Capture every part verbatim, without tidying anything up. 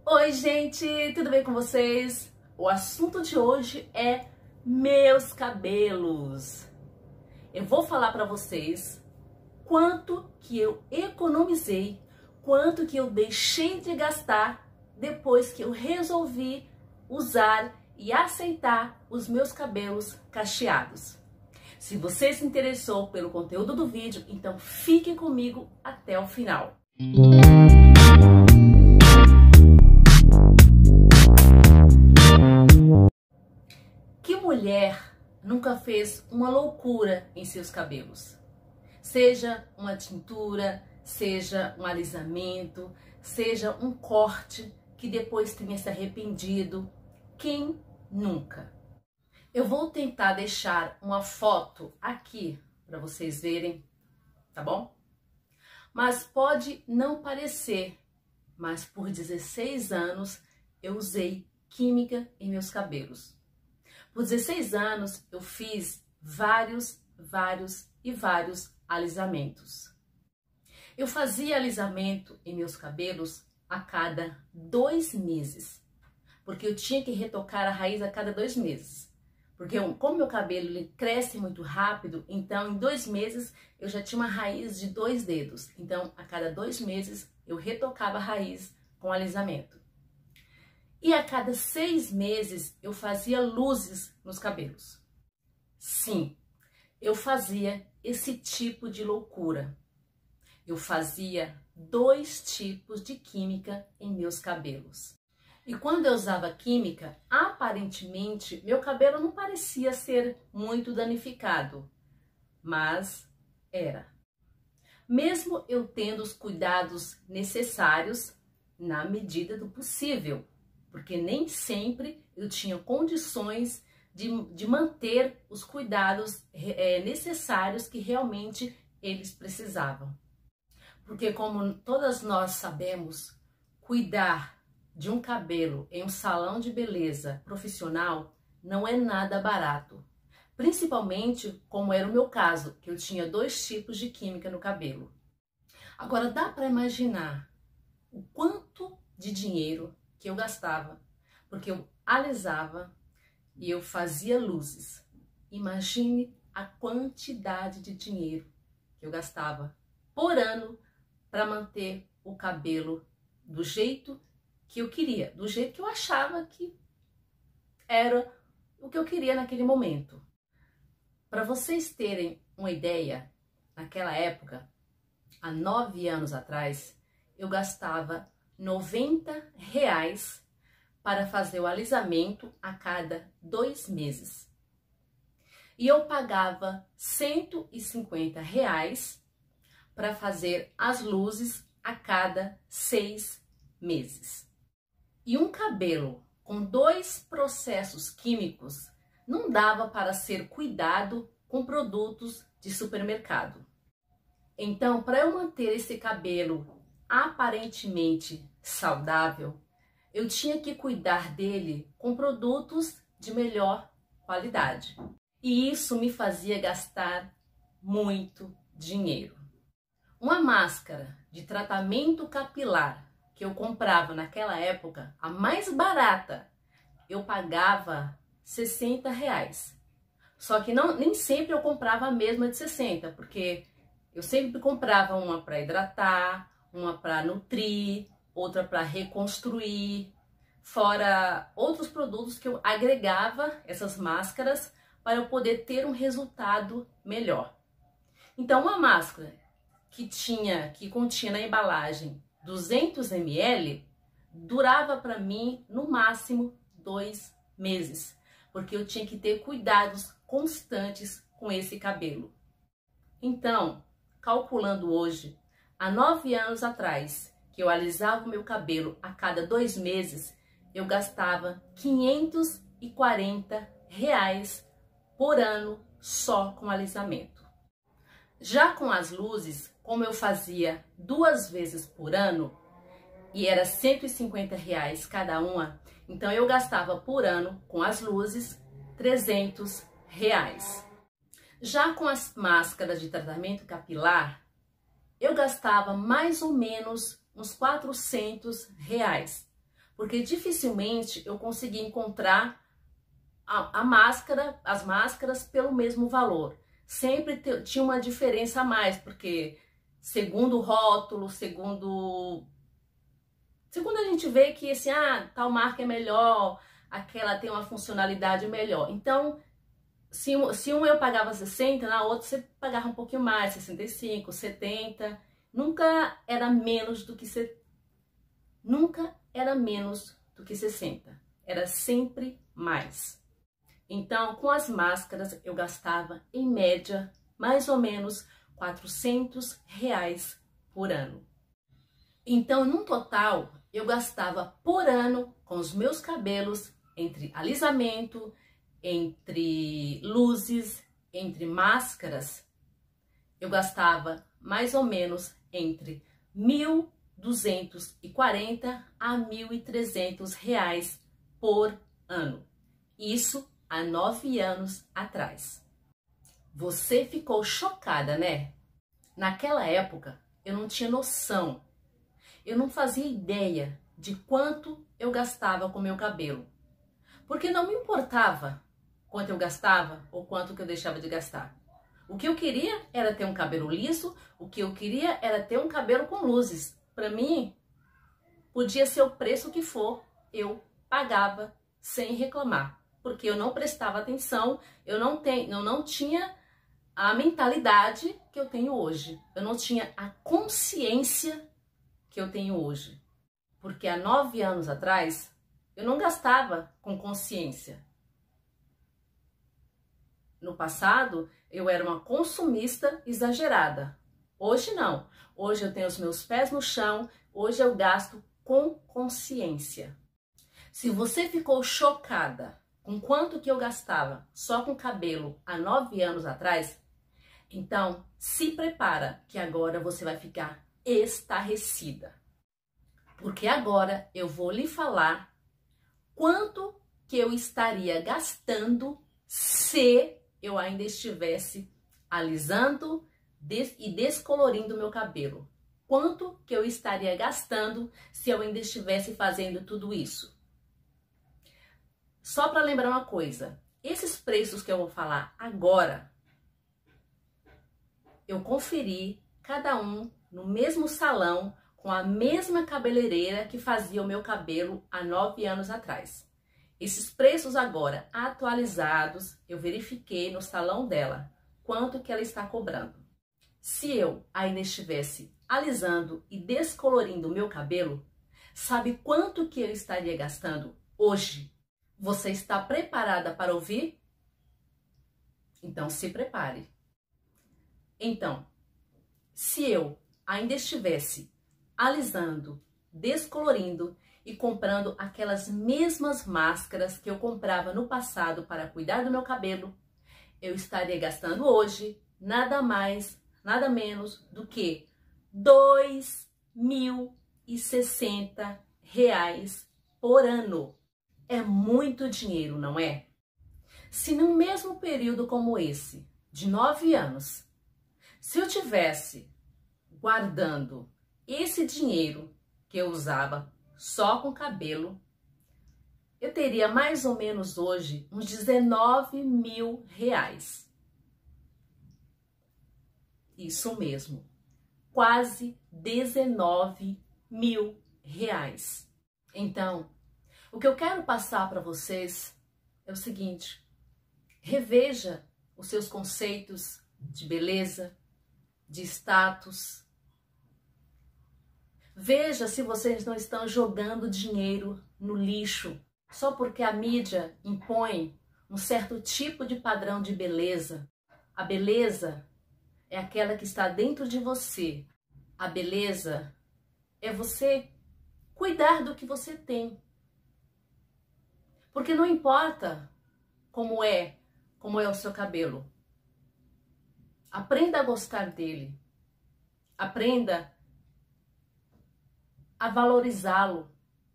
Oi, gente, tudo bem com vocês? O assunto de hoje é meus cabelos. Eu vou falar para vocês quanto que eu economizei, quanto que eu deixei de gastar depois que eu resolvi usar e aceitar os meus cabelos cacheados. Se você se interessou pelo conteúdo do vídeo, então fique comigo até o final. Que mulher nunca fez uma loucura em seus cabelos? Seja uma tintura, seja um alisamento, seja um corte que depois tenha se arrependido. Quem nunca? Eu vou tentar deixar uma foto aqui para vocês verem, tá bom? Mas pode não parecer, mas por dezesseis anos eu usei química em meus cabelos. Por dezesseis anos eu fiz vários, vários e vários alisamentos. Eu fazia alisamento em meus cabelos a cada dois meses, porque eu tinha que retocar a raiz a cada dois meses. Porque eu, como meu cabelo ele cresce muito rápido, então em dois meses eu já tinha uma raiz de dois dedos. Então a cada dois meses eu retocava a raiz com alisamento. E a cada seis meses eu fazia luzes nos cabelos. Sim, eu fazia esse tipo de loucura. Eu fazia dois tipos de química em meus cabelos. E quando eu usava química, aparentemente meu cabelo não parecia ser muito danificado, mas era. Mesmo eu tendo os cuidados necessários na medida do possível, porque nem sempre eu tinha condições de, de manter os cuidados é, necessários que realmente eles precisavam. Porque como todas nós sabemos, cuidar de um cabelo em um salão de beleza profissional não é nada barato. Principalmente como era o meu caso, que eu tinha dois tipos de química no cabelo. Agora dá para imaginar o quanto de dinheiro que eu gastava, porque eu alisava e eu fazia luzes. Imagine a quantidade de dinheiro que eu gastava por ano para manter o cabelo do jeito que eu queria, do jeito que eu achava que era o que eu queria naquele momento. Para vocês terem uma ideia, naquela época, há nove anos atrás, eu gastava noventa reais para fazer o alisamento a cada dois meses. E eu pagava cento e cinquenta reais para fazer as luzes a cada seis meses. E um cabelo com dois processos químicos não dava para ser cuidado com produtos de supermercado. Então, para eu manter esse cabelo aparentemente saudável, eu tinha que cuidar dele com produtos de melhor qualidade. E isso me fazia gastar muito dinheiro. Uma máscara de tratamento capilar que eu comprava naquela época, a mais barata, eu pagava sessenta reais. Só que não, nem sempre eu comprava a mesma de sessenta, porque eu sempre comprava uma para hidratar, uma para nutrir, outra para reconstruir, fora outros produtos que eu agregava essas máscaras para eu poder ter um resultado melhor. Então uma máscara que tinha, que continha na embalagem duzentos mililitros, durava para mim no máximo dois meses, porque eu tinha que ter cuidados constantes com esse cabelo. Então, calculando hoje, há nove anos atrás, que eu alisava o meu cabelo a cada dois meses, eu gastava quinhentos e quarenta reais por ano só com alisamento. Já com as luzes, como eu fazia duas vezes por ano, e era cento e cinquenta reais cada uma, então eu gastava por ano com as luzes trezentos reais. Já com as máscaras de tratamento capilar, eu gastava mais ou menos uns quatrocentos reais, porque dificilmente eu consegui encontrar a, a máscara, as máscaras pelo mesmo valor. Sempre te, tinha uma diferença a mais, porque segundo o rótulo, segundo segundo a gente vê que esse ah, tal marca é melhor, aquela tem uma funcionalidade melhor. Então, se, se um eu pagava sessenta, na outra você pagava um pouquinho mais, sessenta e cinco, setenta. Nunca era menos do que se, nunca era menos do que sessenta. Era sempre mais. Então, com as máscaras eu gastava em média mais ou menos quatrocentos reais por ano. Então, no total, eu gastava por ano com os meus cabelos, entre alisamento, entre luzes, entre máscaras, eu gastava mais ou menos entre mil duzentos e quarenta a mil e trezentos reais por ano. Isso há nove anos atrás. Você ficou chocada, né? Naquela época, eu não tinha noção. Eu não fazia ideia de quanto eu gastava com meu cabelo. Porque não me importava quanto eu gastava ou quanto que eu deixava de gastar. O que eu queria era ter um cabelo liso, o que eu queria era ter um cabelo com luzes. Para mim, podia ser o preço que for, eu pagava sem reclamar. Porque eu não prestava atenção, eu não, tenho, eu não tinha a mentalidade que eu tenho hoje. Eu não tinha a consciência que eu tenho hoje. Porque há nove anos atrás, eu não gastava com consciência. No passado, eu era uma consumista exagerada. Hoje não. Hoje eu tenho os meus pés no chão, hoje eu gasto com consciência. Se você ficou chocada com quanto que eu gastava só com cabelo há nove anos atrás, então se prepara que agora você vai ficar estarrecida. Porque agora eu vou lhe falar quanto que eu estaria gastando se eu ainda estivesse alisando des e descolorindo meu cabelo. Quanto que eu estaria gastando se eu ainda estivesse fazendo tudo isso? Só para lembrar uma coisa, esses preços que eu vou falar agora, eu conferi cada um no mesmo salão, com a mesma cabeleireira que fazia o meu cabelo há nove anos atrás. Esses preços agora atualizados, eu verifiquei no salão dela quanto que ela está cobrando. Se eu ainda estivesse alisando e descolorindo o meu cabelo, sabe quanto que eu estaria gastando hoje? Você está preparada para ouvir? Então se prepare. Então, se eu ainda estivesse alisando, descolorindo e comprando aquelas mesmas máscaras que eu comprava no passado para cuidar do meu cabelo, eu estaria gastando hoje nada mais, nada menos do que dois mil e sessenta reais por ano. É muito dinheiro, não é? Se no mesmo período como esse, de nove anos, se eu tivesse guardando esse dinheiro que eu usava só com cabelo, eu teria mais ou menos hoje uns dezenove mil reais. Isso mesmo, quase dezenove mil reais. Então, o que eu quero passar para vocês é o seguinte: reveja os seus conceitos de beleza, de status. Veja se vocês não estão jogando dinheiro no lixo só porque a mídia impõe um certo tipo de padrão de beleza. A beleza é aquela que está dentro de você. A beleza é você cuidar do que você tem. Porque não importa como é, como é o seu cabelo. Aprenda a gostar dele. Aprenda a valorizá-lo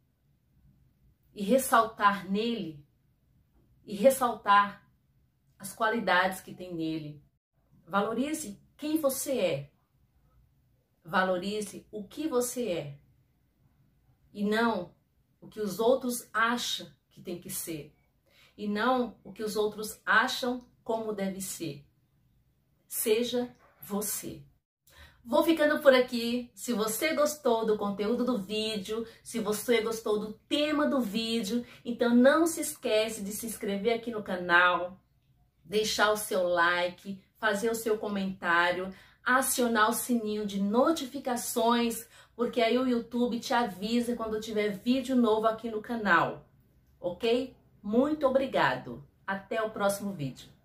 e ressaltar nele e ressaltar as qualidades que tem nele. Valorize quem você é. Valorize o que você é e não o que os outros acham que tem que ser e não o que os outros acham como deve ser. Seja você. Vou ficando por aqui. Se você gostou do conteúdo do vídeo, se você gostou do tema do vídeo, então não se esquece de se inscrever aqui no canal, deixar o seu like, fazer o seu comentário, acionar o sininho de notificações, porque aí o YouTube te avisa quando tiver vídeo novo aqui no canal, ok? Muito obrigado. Até o próximo vídeo.